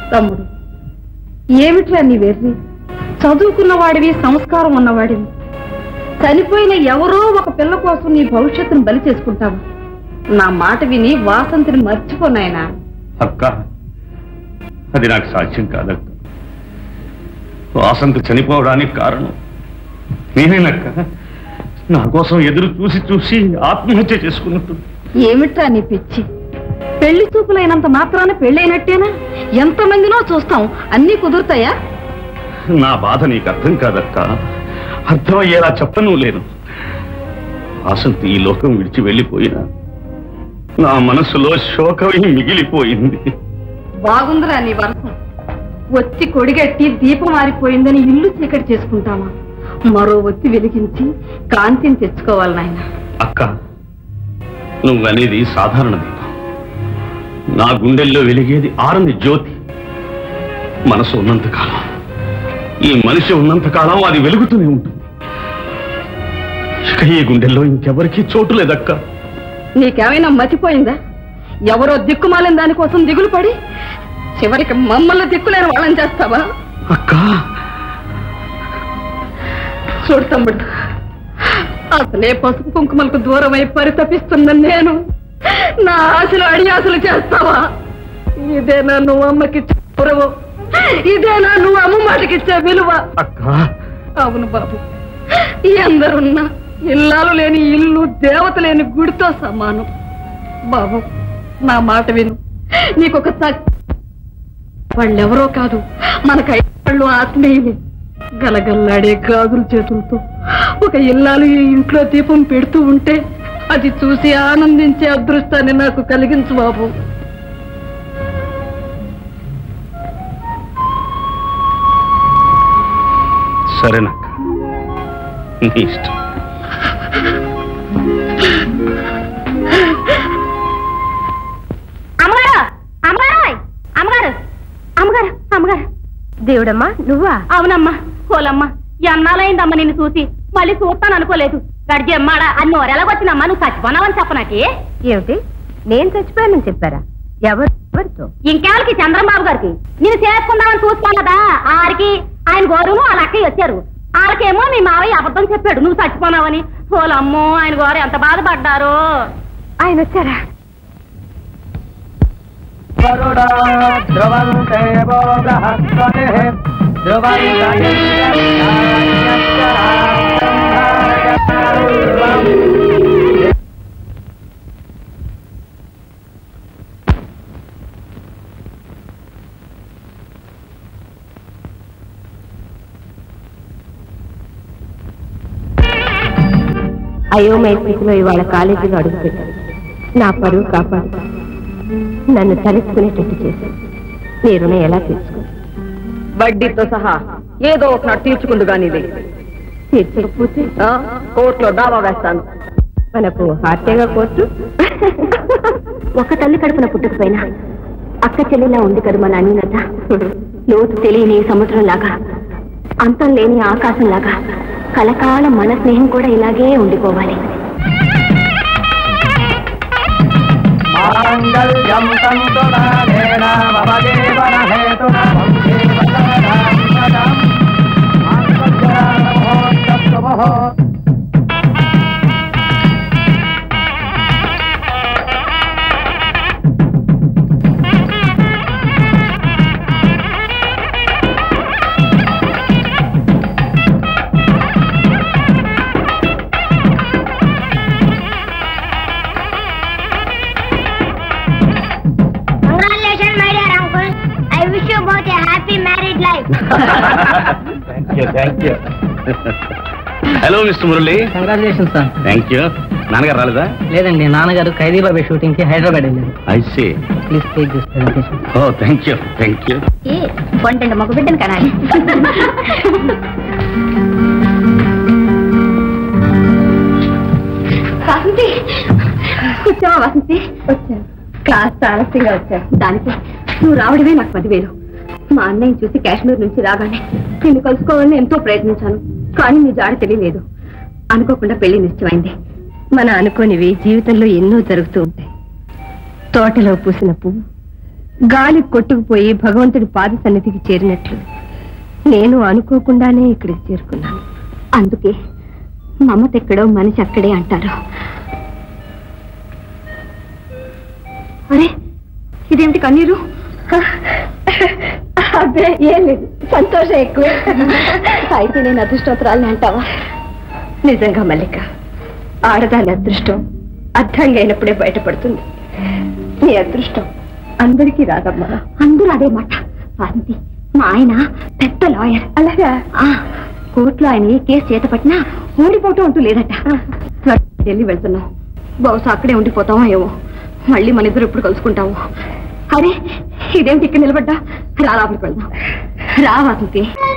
తమ్ముడు, ఏమిట్రా నీ వెర్రి? చదువుకున్నవాడివి, సంస్కారం ఉన్నవాడివి, చనిపోయిన ఎవరో ఒక పిల్ల కోసం నీ భవిష్యత్తును బలి చేసుకుంటావు. నా మాట విని వాసంతిని మర్చిపోనాయనా. అక్క, అది నాకు సాధ్యం కాదక్క. వాసంతి చనిపోవడానికి కారణం నేనేనక్క. నా కోసం ఎదురు చూసి చూసి ఆత్మహత్య చేసుకున్నట్టు. ఏమిట్రా నీ పిచ్చి? పెళ్లి చూపులైనంత మాత్రాన పెళ్ళైనట్టేనా? ఎంతమందినో చూస్తాం, అన్నీ కుదురుతాయా? నా బాధ నీకు అర్థం కాదక్క. అర్థమయ్యేలా చెప్పను లేను. వాసంతి ఈ లోకం విడిచి వెళ్ళిపోయినా నా మనసులో శోకమే మిగిలిపోయింది. బాగుందిరా నీ వరసం. వచ్చి కొడిగట్టి దీపం మారిపోయిందని ఇల్లు చీకటి చేసుకుంటామా? మరో ఒత్తి వెలిగించి కాంతిని తెచ్చుకోవాలి నాయన. అక్క, నువ్వనేది సాధారణ దీపం. నా గుండెల్లో వెలిగేది ఆరని జ్యోతి. మనసు ఉన్నంతకాలం, ఈ మనిషి ఉన్నంతకాలం అది వెలుగుతూనే ఉంటుంది. ఇక ఈ గుండెల్లో ఇంకెవరికీ చోటు లేదక్క. నీకేమైనా మతిపోయిందా? ఎవరో దిక్కుమాలిన దానికోసం దిగులు పడి చివరికి మమ్మల్ని దిక్కులేని వాళ్ళని చేస్తావా? అక్క, చూడు తమ్ముడు, అసలే పసుపు కుంకుమలకు దూరమై పరితపిస్తున్న నేను నా ఆశలు అడియాసలు చేస్తావా? ఇదేనా నువ్వు అమ్మకిచ్చే గౌరవం? ఇదేనా నువ్వు అమ్మ మాటకిచ్చే విలువ? అవును బాబు, ఎందరున్నా ఇల్లాలు లేని ఇల్లు, దేవత లేని గుడితో సమానం. బాబు, నా మాట విను. నీకొక వాళ్ళెవరో కాదు, మనకైళ్ళు ఆత్మీయులు. గలగల్లాడే గాజుల చేతులతో ఒక ఇల్లాలు ఈ ఇంట్లో దీపం పెడుతూ ఉంటే అది చూసి ఆనందించే అదృష్టాన్ని నాకు కలిగించు బాబు. సరేనక్క, నీ ఇష్టం. అమ్మగారు, అమ్మగారు, అమ్మగారు, అమ్మగారు, అమ్మగారు. దేవుడమ్మా, నువ్వా? అవునమ్మా. కోలమ్మా, ఎన్నాళ్ళైందమ్మా నిన్ను చూసి. మళ్ళీ చూస్తాను అనుకోలేదు. గడిచి అమ్మాడా అది నోరెలాగొచ్చినమ్మా? నువ్వు చచ్చిపోనావని చెప్పనాకి. ఏమిటి, నేను చచ్చిపోయానని చెప్పారా? ఎవరితో? ఇంకెవరికి? చంద్రబాబు గారికి. నేను చేసుకుందామని చూసుకోనదా? ఆరికి ఆయన గోరును వాళ్ళ అక్కయ్య వచ్చారు. వాళ్ళకేమో మీ మావయ్య అబద్ధం చెప్పాడు నువ్వు చచ్చిపోనావని. కోలమ్మో, ఆయన గోరు ఎంత బాధపడ్డారో. ఆయన వచ్చారా? అయోమయ స్థితిలో ఇవాళ కాలేజీలో అడుగుపెట్టాను. నా పరువు కాపాడు, నన్ను తలుచుకునేటట్టు చేశాను. నీ రుణం ఎలా తీర్చుకో? వడ్డీతో సహా ఏదో ఒకనాడు తీర్చుకుందు గానీ తీర్చకపోతే కోర్టులో దావా వేస్తాను. మనకు హార్తేగా కోర్టు. ఒక తల్లి కడుపున పుట్టకపోయినా అక్క చెల్లిలా ఉంది కదా మన అన్యూనత. లోతు తెలియని సముద్రం లాగా, అంతం లేని ఆకాశం లాగా కలకాలం మన స్నేహం కూడా ఇలాగే ఉండిపోవాలి. Thank you. Hello mister Murali. Congratulations sir. Thank you. నాన్నగారు రాలేదా? లేదండి, నాన్నగారు ఖైదీ బాబాయ్ షూటింగ్ కి హైదరాబాద్ వెళ్ళారు. I see. Please take this presentation. Oh thank you, thank you. కొంటండి మగ బిడ్డను కనాలి. వసంతి, కూర్చోవా వసంతి? వచ్చాను. కాస్త ఆలస్యంగా వచ్చాను. దానికి నువ్వు రావడమే నాకు 10,000. మా అన్నయ్య చూసి కాశ్మీర్ నుంచి రాగానే నిన్ను కలుసుకోవాలని ఎంతో ప్రయత్నించాను, కానీ నీ జాడ తెలియలేదు. అనుకోకుండా పెళ్లి నిశ్చయమైంది. మన అనుకోనివి జీవితంలో ఎన్నో జరుగుతూ ఉంటాయి. తోటలో పూసిన పువ్వు గాలి కొట్టుకుపోయి భగవంతుడి పాద సన్నిధికి చేరినట్లు నేను అనుకోకుండానే ఇక్కడికి చేరుకున్నాను. అందుకే మమత ఎక్కడో మనిషి అక్కడే అంటారు. అరే ఇదేమిటి కన్నీరు? అదే ఏం లేదు, సంతోషం ఎక్కువ. అయితే నేను అదృష్టోత్తరాలని అంటావా? నిజంగా మల్లిక, ఆడదాని అదృష్టం అర్థంగా అయినప్పుడే బయటపడుతుంది. నీ అదృష్టం అందరికీ రాదమ్మా. అందరూ అదే మాట. వాంతి మా ఆయన పెద్ద లాయర్. అలాగా? కోర్టులో ఆయన ఏ కేసు చేత పట్టినా ఓడిపోవటం అంటూ లేదట. వెళ్ళి వెళ్తున్నాం. బహుశా అక్కడే ఉండిపోతామో ఏమో. మళ్ళీ మన ఇద్దరు ఎప్పుడు కలుసుకుంటాము. అరే ఇదేమిటి ఇక్కడ నిలబడ్డా? రా లోపలికి వెళ్దాం. రా వాంతి.